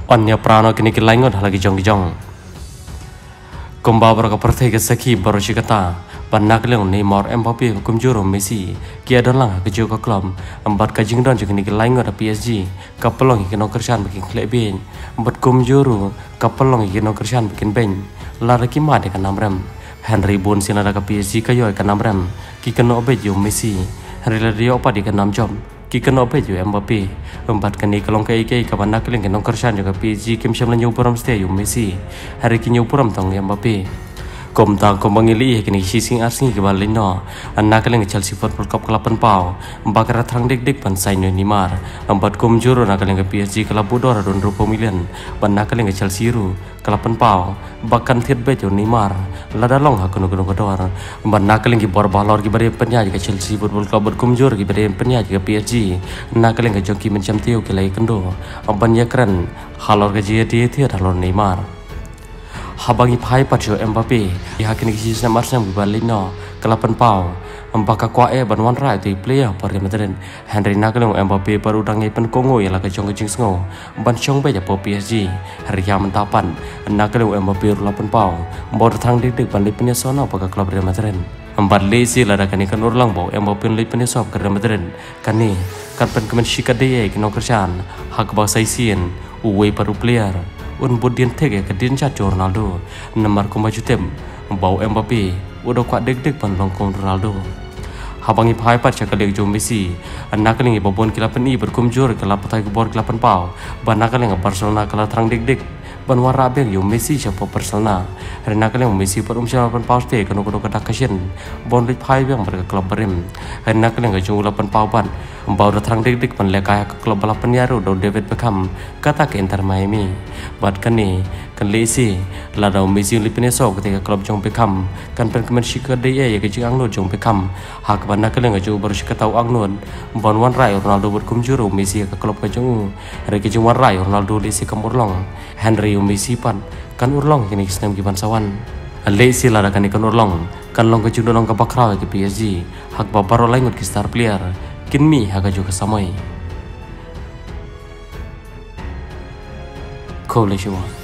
Onnya prano kini kilangot halagi jong. Kumba beraka perthai ke saki baru cikata. Panak leong Neymar Mbappe hukum juru Messi. Kia dalang ke juga klub. Empat kajing dan juga kini kilangot PSG. Kapelong ikan okersan bikin klebin. Empat kum juru kapelong ikan okersan bikin ben. Lara kimade kan namrem. Henry Bon sinada ke PSG kayo kan namrem. Kikan obe ju Messi. Henry ladio apa di kan nam job. Kikan obe ju Mbappe. Empat kini kalong ke ike kapan nak leng kan okersan juga PSG kim syam lanyu puram stay ju Messi. Hari kini puram tong Mbappe. Kom tang kom bangili kini sising arsing ke balino anak leng Chelsea Football Club kelapan pau bakar terang dik pan sign Neymar empat kom juru nak leng PSG kelab bodor 20 million ban nak leng Chelsea ru kelapan pau bahkan tiat bejo Neymar lada long hakun kodor ban nak leng bor balor ki bare penya ke Chelsea Football Club kom juru ki bare penya ke PSG nak leng joki mencam tiu ke lai kendo ban ya keren halor ke dia tiat halor Neymar habangi pai pacho Mbappe ya kini kisi namar sam balino kelapan pau empaka kwae banwan rai tu player par Madrid Henry nakalong Mbappe baru dangai pen kongo ya la kejong kejing sngo ban chong be ja po PSG hari ya mentapan nakalong Mbappe lapan pau bor thang dik ban lipnya sono paka klub Real Madrid empat lesi lada kani kan urlang bau Mbappe lipnya sob ke Real Madrid kani kan pen kemen shikade kino kerjaan hak ba saisien uwe paru player un budian tege ke dinca Ronaldo nomor ko majutem bau Mbappe udah kuat deg-deg pan longkong Ronaldo habangi pai pat cakale jo Messi anak ni babon kilapan i berkumjur kelap tai bor kilapan pau banakale Barcelona kala terang deg-deg ban wara beng yo Messi siapa Barcelona rena kale Messi per siapa pau ste kono kata kasien bon lit pai beng ber klub berim rena kale jo 8 pau ban bau terang deg-deg pan lekaya ke klub balapan yaru do David Beckham kata ke Inter Miami bat kani kan lesi lada Messi lipne so ketika klub jong Beckham kan pen kemen shika de ya ke jang no jong Beckham hak ban nak le jo baru shika tau angnon bon wan rai Ronaldo berkumjuru Messi ke klub ke jong re ke jong wan rai Ronaldo lesi kamurlong Henry Messi pan kan urlong kini senam giban sawan lesi lada kan ikan urlong kan long ke jong long ke bakra ke PSG hak babaro langut ke star player kinmi hak jo ke samai Cool,